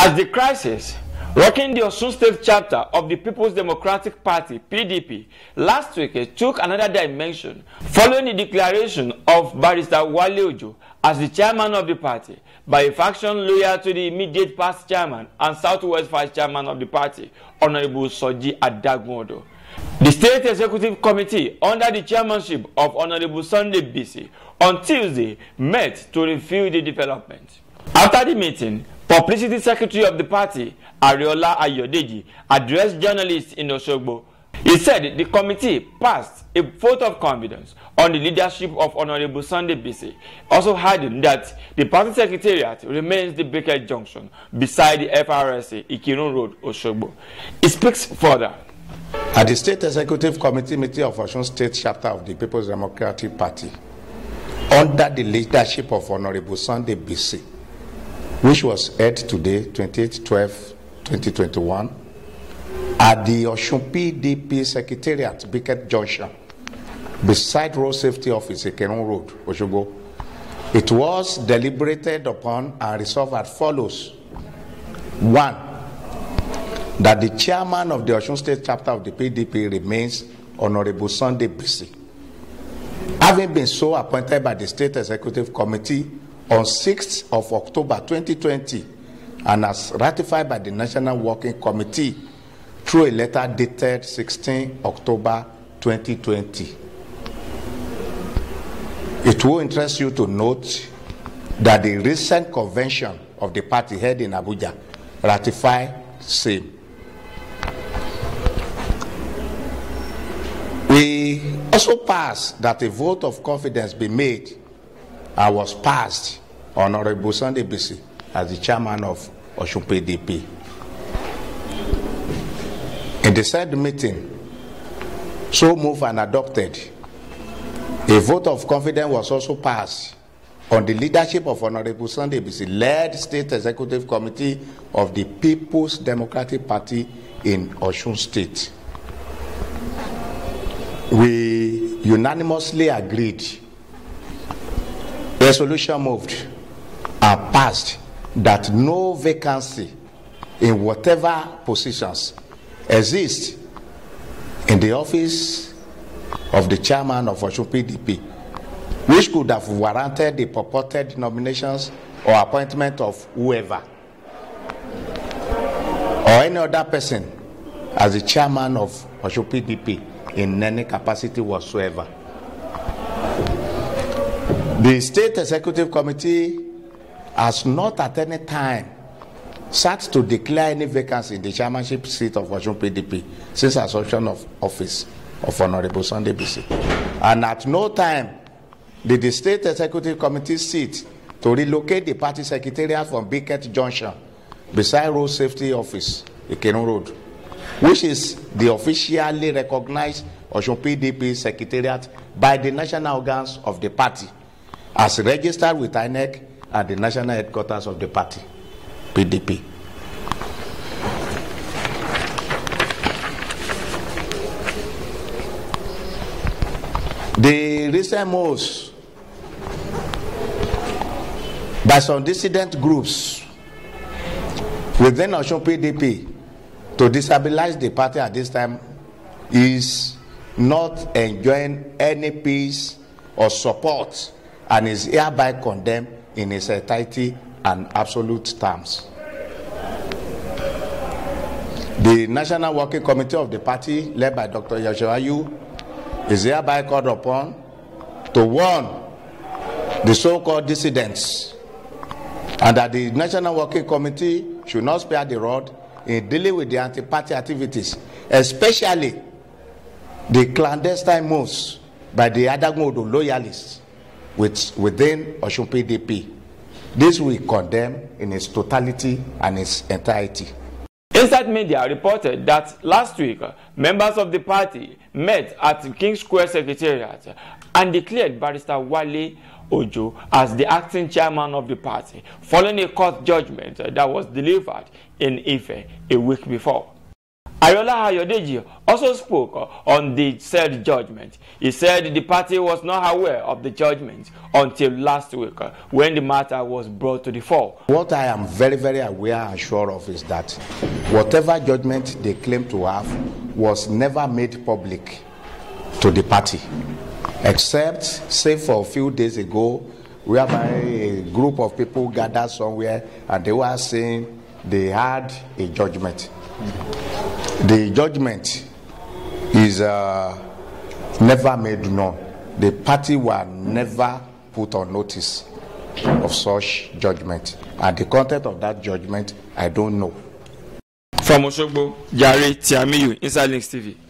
As the crisis rocking the Osun State chapter of the People's Democratic Party, PDP, last week took another dimension following the declaration of Barrister Wale Ojo as the chairman of the party by a faction loyal to the immediate past chairman and Southwest Vice Chairman of the party, Honorable Soji Adagun-Odo. The State Executive Committee, under the chairmanship of Honorable Sunday Bisi, on Tuesday met to review the development. After the meeting, Publicity Secretary of the party, Ariola Ayodeji, addressed journalists in Osogbo. He said the committee passed a vote of confidence on the leadership of Honorable Sunday Bisi, also adding that the party secretariat remains the Brickhead Junction beside the FRSA Ikirun Road, Osogbo. He speaks further. At the State Executive Committee meeting of Osun State chapter of the People's Democratic Party, under the leadership of Honorable Sunday Bisi, which was held today, 28/12/2021, at the Osun PDP Secretariat, Brickhead Junction, beside Road Safety Office, Ikirun Road, Osogbo. It was deliberated upon and resolved as follows. 1. That the chairman of the Osun State chapter of the PDP remains Honorable Sunday Bisi, having been so appointed by the State Executive Committee on 6th of October 2020 and as ratified by the National Working Committee through a letter dated 16 October 2020. It will interest you to note that the recent convention of the party held in Abuja ratified same. We also passed that a vote of confidence be made and was passed on Honorable Sunday Bisi as the chairman of Osun PDP. In the said meeting, so moved and adopted, a vote of confidence was also passed on the leadership of Honorable Sunday Bisi, led State Executive Committee of the People's Democratic Party in Osun State. We unanimously agreed, resolution moved and passed that no vacancy in whatever positions exist in the office of the chairman of Osun PDP, which could have warranted the purported nominations or appointment of whoever or any other person as the chairman of Osun PDP in any capacity whatsoever. The State Executive Committee has not at any time sat to declare any vacancy in the chairmanship seat of Osun PDP since assumption of office of Honorable Sunday Bisi. And at no time did the State Executive Committee seat to relocate the party secretariat from Brickhead Junction beside Road Safety Office, Ikirun Road, which is the officially recognized Osun PDP secretariat by the national organs of the party, as registered with INEC at the national headquarters of the party, PDP. The recent moves by some dissident groups within Osun PDP to destabilize the party at this time is not enjoying any peace or support and is hereby condemned in its entirety and absolute terms. The National Working Committee of the party, led by Dr. Yoshua Yu, is hereby called upon to warn the so-called dissidents, and that the National Working Committee should not spare the rod in dealing with the anti-party activities, especially the clandestine moves by the Adagun-Odo loyalists within Osun PDP. This we condemn in its totality and its entirety. Inside Media reported that last week, members of the party met at the King Square Secretariat and declared Barrister Wale Ojo as the acting chairman of the party, following a court judgment that was delivered in Ife a week before. Ayola Ayodeji also spoke on the said judgment. He said the party was not aware of the judgment until last week when the matter was brought to the fore. What I am very, very aware and sure of is that whatever judgment they claim to have was never made public to the party, except, say, for a few days ago, whereby a group of people gathered somewhere and they were saying they had a judgment. The judgment is never made known. The party were never put on notice of such judgment. And the content of that judgment, I don't know. From Osogbo, Jare Tiamiyu, Inside Links TV.